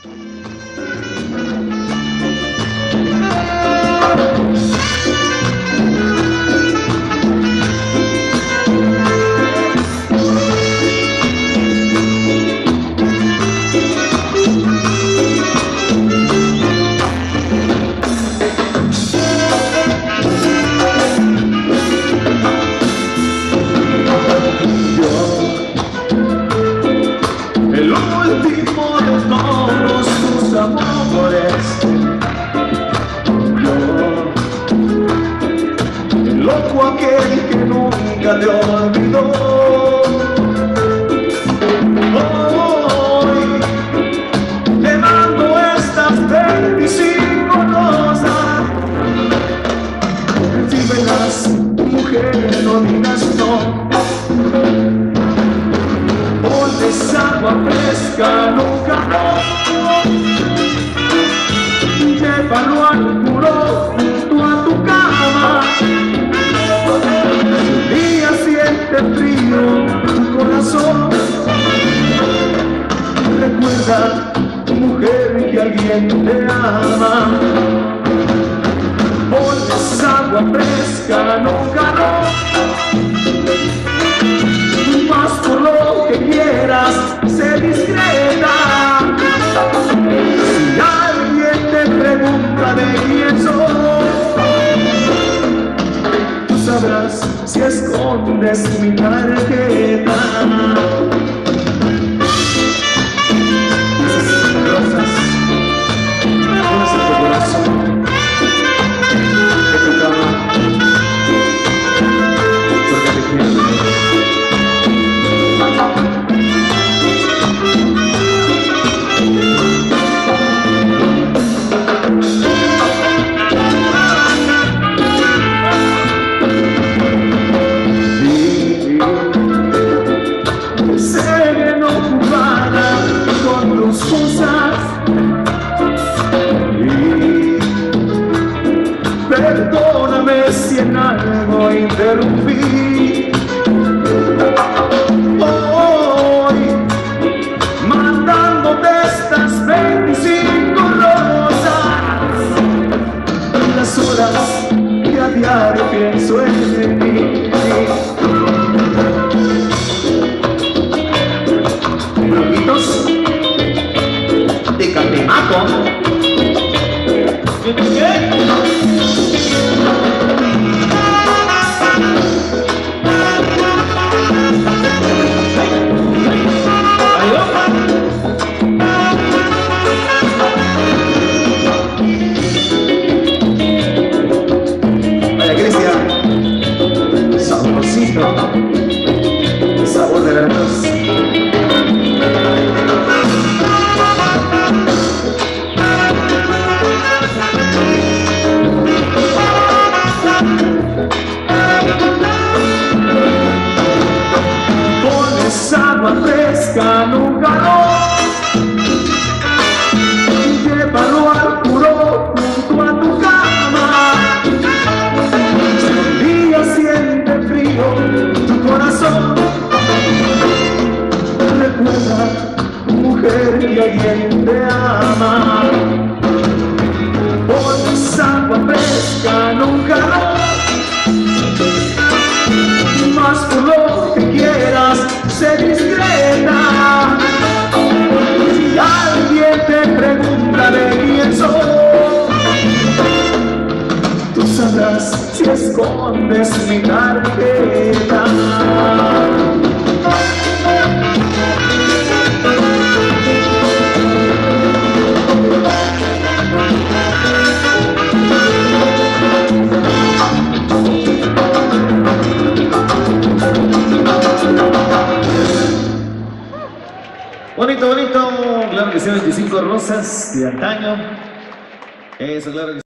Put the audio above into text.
Aquel que nunca te olvidó. Hoy te mando estas 25 rosas. Recíbelas, mujer, no digas no. Ponles agua fresca, nunca no. Llévalo al puro junto a tu cama. Frío tu corazón, recuerda, mujer, que alguien te ama. Ponles agua fresca, nunca no. Más por lo que quieras, sé discreta. Si alguien te pregunta de quién soy, tú sabrás si escondes mi tarjeta. Esas rosas, pones en tu corazón, de tu cama, porque te quiero. Perdóname si en algo interrumpí. Hoy, mandándote estas 25 rosas, en las horas que a diario pienso en ti. Bloquitos de Catemaco. ¿Qué? El sabor de la luz. Pones agua fresca, nunca no. Llévalo al puro junto a tu cama. Si un día siente frío tu corazón, recuerda, mujer, que alguien te ama. Pones agua fresca, nunca no. Más por lo que quieras, sé discreta. Si alguien te pregunta de quién soy, tú sabrás si escondes mi tarjeta. Bonito, bonito, claro que sí, 25 rosas de antaño. Eso, claro que sí.